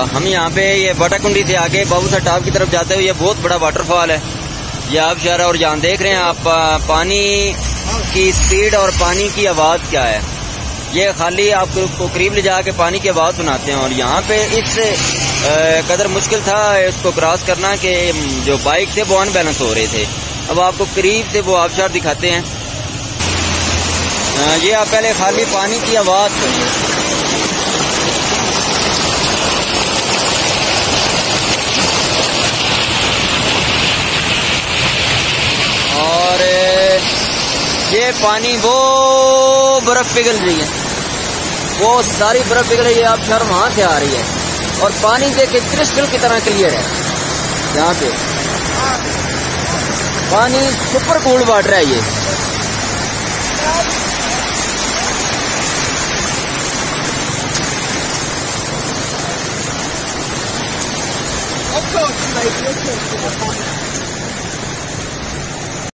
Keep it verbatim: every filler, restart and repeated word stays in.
हम यहाँ पे ये बाटाकुंडी से आगे बाबूसर टॉप की तरफ जाते हुए ये बहुत बड़ा वाटरफॉल है, ये आप शहर। और यहाँ देख रहे हैं आप पानी की स्पीड और पानी की आवाज़ क्या है। ये खाली आपको करीब ले जाके पानी की आवाज़ सुनाते हैं। और यहाँ पे इस कदर मुश्किल था इसको क्रॉस करना कि जो बाइक थे वो अनबैलेंस हो रहे थे। अब आपको करीब से वो आबशार दिखाते हैं। ये आप पहले खाली पानी की आवाज़ सुनिए। और ये पानी वो बर्फ पिघल रही है, वो सारी बर्फ पिघल रही है, आप शहर वहां से आ रही है। और पानी देखिए क्रिस्टल की तरह क्लियर है। यहाँ पे पानी सुपर कूल वाटर है ये। Of course, like,